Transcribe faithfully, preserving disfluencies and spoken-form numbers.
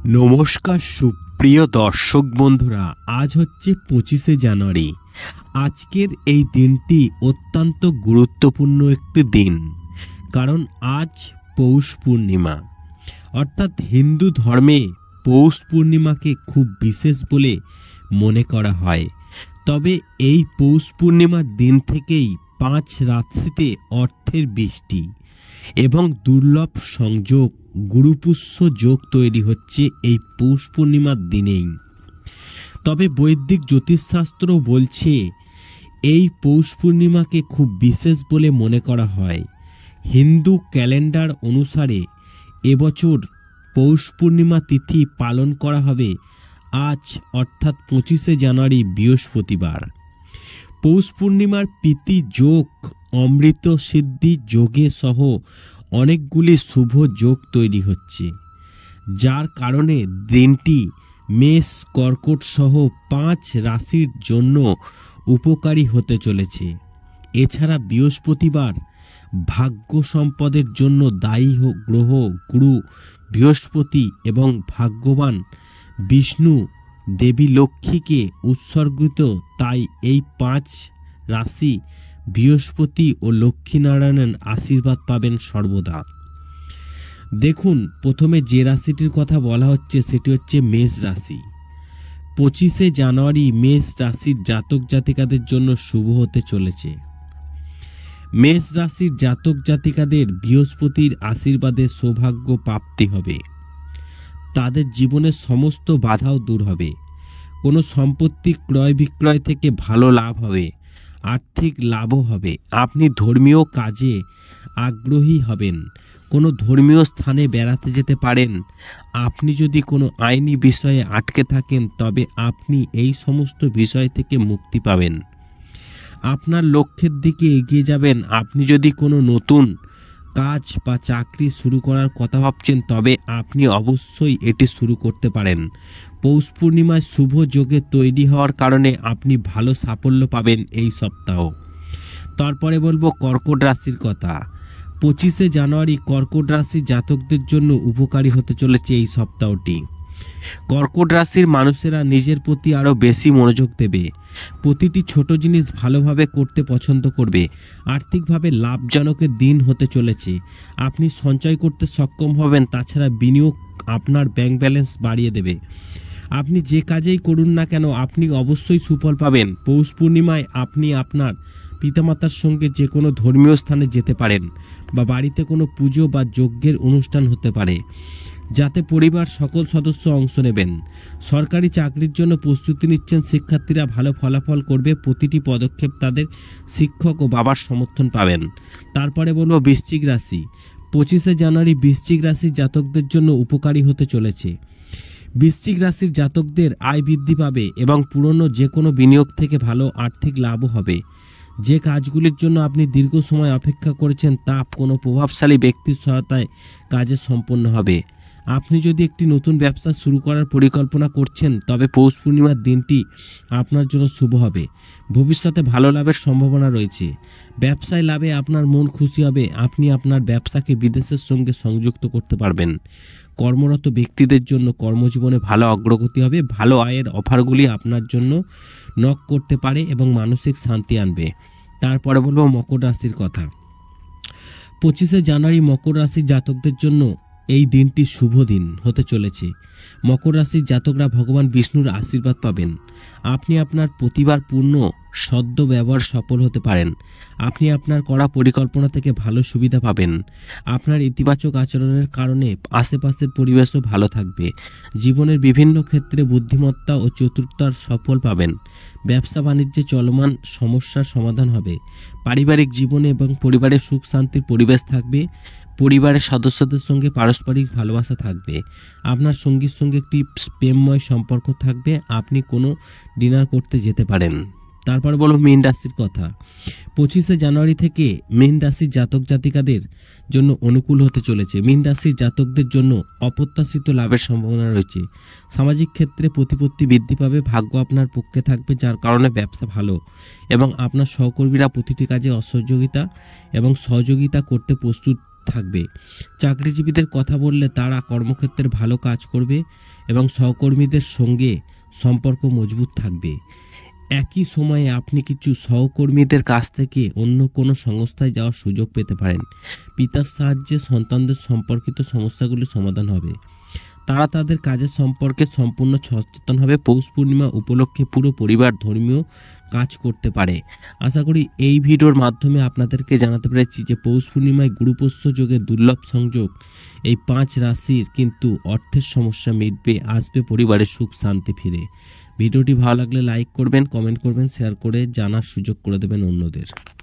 নমস্কার সুপ্রিয় দর্শক বন্ধুরা, আজ হচ্ছে পঁচিশে জানুয়ারি। আজকের এই দিনটি অত্যন্ত গুরুত্বপূর্ণ একটি দিন, কারণ আজ পৌষ পূর্ণিমা। অর্থাৎ হিন্দু ধর্মে পৌষ পূর্ণিমাকে খুব বিশেষ বলে মনে করা হয়। তবে এই পৌষ পূর্ণিমার দিন থেকেই পাঁচ রাশিতে অর্থের বৃষ্টি এবং দুর্লভ সংযোগ গুরুপুষ্য যোগ তৈরি হচ্ছে এই পৌষ পূর্ণিমার দিনেই। তবে বৈদিক জ্যোতিষশাস্ত্র বলছে এই পৌষ পূর্ণিমাকে খুব বিশেষ বলে মনে করা হয়। হিন্দু ক্যালেন্ডার অনুসারে এবছর পৌষ পূর্ণিমা তিথি পালন করা হবে আজ, অর্থাৎ পঁচিশে জানুয়ারি বৃহস্পতিবার। পৌষ পূর্ণিমার প্রীতি যোগ অমৃত সিদ্ধি যোগে সহ অনেকগুলি শুভ যোগ তৈরি হচ্ছে, যার কারণে দিনটি মেষ কর্কট সহ পাঁচ রাশির জন্য উপকারী হতে চলেছে। এছাড়া বৃহস্পতিবার ভাগ্য সম্পদের জন্য দায়ী গ্রহ গুরু বৃহস্পতি এবং ভাগ্যবান বিষ্ণু দেবী লক্ষ্মীকে উৎসর্গিত। তাই এই পাঁচ রাশি বৃহস্পতি ও লক্ষ্মীনারায়ণের আশীর্বাদ পাবেন সর্বদা। দেখুন, প্রথমে যে রাশিটির কথা বলা হচ্ছে সেটি হচ্ছে মেষ রাশি। পঁচিশে জানুয়ারি মেষ রাশির জাতক জাতিকাদের জন্য শুভ হতে চলেছে। মেষ রাশির জাতক জাতিকাদের বৃহস্পতির আশীর্বাদে সৌভাগ্য প্রাপ্তি হবে। তাদের জীবনের সমস্ত বাধাও দূর হবে। কোনো সম্পত্তি ক্রয় বিক্রয় থেকে ভালো লাভ হবে, আর্থিক লাভও হবে। আপনি ধর্মীয় কাজে আগ্রহী হবেন, কোনো ধর্মীয় স্থানে বেড়াতে যেতে পারেন। আপনি যদি কোনো আইনি বিষয়ে আটকে থাকেন তবে আপনি এই সমস্ত বিষয় থেকে মুক্তি পাবেন। আপনার লক্ষ্যের দিকে এগিয়ে যাবেন। আপনি যদি কোনো নতুন কাজ বা চাকরি শুরু করার কথা ভাবছেন তবে আপনি অবশ্যই এটি শুরু করতে পারেন। পৌষ পূর্ণিমায় শুভ যোগে তৈরি হওয়ার কারণে আপনি ভালো সাফল্য পাবেন এই সপ্তাহ। তারপরে বলবো কর্কট রাশির কথা। পঁচিশে জানুয়ারি কর্কট রাশির জাতকদের জন্য উপকারী হতে চলেছে এই সপ্তাহটি। কর্কট রাশির মানুষেরা নিজের প্রতি আরও বেশি মনোযোগ দেবে। প্রতিটি ছোট জিনিস ভালোভাবে করতে পছন্দ করবে। আর্থিকভাবে লাভজনকের দিন হতে চলেছে। আপনি সঞ্চয় করতে সক্ষম হবেন। তাছাড়া বিনিয়োগ আপনার ব্যাংক ব্যালেন্স বাড়িয়ে দেবে। আপনি যে কাজেই করুন না কেন আপনি অবশ্যই সুফল পাবেন। পৌষ পূর্ণিমায় আপনি আপনার পিতামাতার সঙ্গে যে কোনো ধর্মীয় স্থানে যেতে পারেন বা বাড়িতে কোনো পুজো বা যজ্ঞের অনুষ্ঠান হতে পারে, যাতে পরিবার সকল সদস্য অংশ নেবেন। সরকারি চাকরির জন্য প্রস্তুতি নিচ্ছেন শিক্ষার্থীরা ভালো ফলাফল করবে। প্রতিটি পদক্ষেপ তাদের শিক্ষক ও বাবার সমর্থন পাবেন। তারপরে বলবো বৃশ্চিক রাশি। পঁচিশে জানুয়ারি বৃশ্চিক রাশির জাতকদের জন্য উপকারী হতে চলেছে। বৃশ্চিক রাশির জাতকদের আয় বৃদ্ধি পাবে এবং পুরনো যে কোনো বিনিয়োগ থেকে ভালো আর্থিক লাভও হবে। যে কাজগুলির জন্য আপনি দীর্ঘ সময় অপেক্ষা করেছেন তা কোনো প্রভাবশালী ব্যক্তির সহায়তায় কাজে সম্পন্ন হবে। আপনি যদি একটি নতুন ব্যবসা শুরু করার পরিকল্পনা করছেন তবে পৌষ পূর্ণিমার দিনটি আপনার জন্য শুভ হবে। ভবিষ্যতে ভালো লাভের সম্ভাবনা রয়েছে। ব্যবসায় লাভে আপনার মন খুশি হবে। আপনি আপনার ব্যবসাকে বিদেশের সঙ্গে সংযুক্ত করতে পারবেন। কর্মরত ব্যক্তিদের জন্য কর্মজীবনে ভালো অগ্রগতি হবে। ভালো আয়ের অফারগুলি আপনার জন্য নক করতে পারে এবং মানসিক শান্তি আনবে। তারপরে বলবো মকর রাশির কথা। পঁচিশে জানুয়ারি মকর রাশির জাতকদের জন্য এই দিনটি শুভ দিন হতে চলেছে। মকর রাশির জাতকরা ভগবান বিষ্ণুর আশীর্বাদ পাবেন। আপনি আপনার প্রতিবার পূর্ণ সদ্য ব্যবহার সফল হতে পারেন। আপনি আপনার করা পরিকল্পনা থেকে ভালো সুবিধা পাবেন। আপনার ইতিবাচক আচরণের কারণে আশেপাশের পরিবেশও ভালো থাকবে। জীবনের বিভিন্ন ক্ষেত্রে বুদ্ধিমত্তা ও চতুরতার সফল পাবেন। ব্যবসা বাণিজ্যে চলমান সমস্যার সমাধান হবে। পারিবারিক জীবনে এবং পরিবারের সুখ শান্তির পরিবেশ থাকবে। পরিবারের সদস্যদের সঙ্গে পারস্পরিক ভালোবাসা থাকবে। আপনার সঙ্গীর সঙ্গে একটি প্রেমময় সম্পর্ক থাকবে। আপনি কোনো ডিনার করতে যেতে পারেন। তারপর বলবো মীন রাশির কথা। পঁচিশে জানুয়ারি থেকে মীন রাশির জাতক জাতিকাদের জন্য অনুকূল হতে চলেছে। মীন রাশির জাতকদের জন্য অপ্রত্যাশিত লাভের সম্ভাবনা রয়েছে। সামাজিক ক্ষেত্রে প্রতিপত্তি বৃদ্ধি পাবে। ভাগ্য আপনার পক্ষে থাকবে, যার কারণে ব্যবসা ভালো এবং আপনার সহকর্মীরা প্রতিটি কাজে অসহযোগিতা এবং সহযোগিতা করতে প্রস্তুত থাকবে। চাকরিজীবীদের কথা বললে তারা কর্মক্ষেত্রে ভালো কাজ করবে এবং সহকর্মীদের সঙ্গে সম্পর্ক মজবুত থাকবে। একই সময়ে আপনি কিছু সহকর্মীদের কাছ থেকে অন্য কোনো সংস্থায় যাওয়ার সুযোগ পেতে পারেন। পিতার সাহায্যে সন্তানদের সম্পর্কিত সমস্যাগুলি সমাধান হবে। তারা তাদের কাজের সম্পর্কে সম্পূর্ণ সচেতন হবে। পৌষ পূর্ণিমা উপলক্ষে পুরো পরিবার ধর্মীয় কাজ করতে পারে। আশা করি এই ভিডিওর মাধ্যমে আপনাদেরকে জানাতে পেরেছি যে পৌষ পূর্ণিমায় গুরুপোষ্য যোগে দুর্লভ সংযোগ। এই পাঁচ রাশির কিন্তু অর্থের সমস্যা মিটবে, আসবে পরিবারের সুখ শান্তি ফিরে। ভিডিওটি ভালো লাগলে লাইক করবেন, কমেন্ট করবেন, শেয়ার করে জানার সুযোগ করে দেবেন অন্যদের।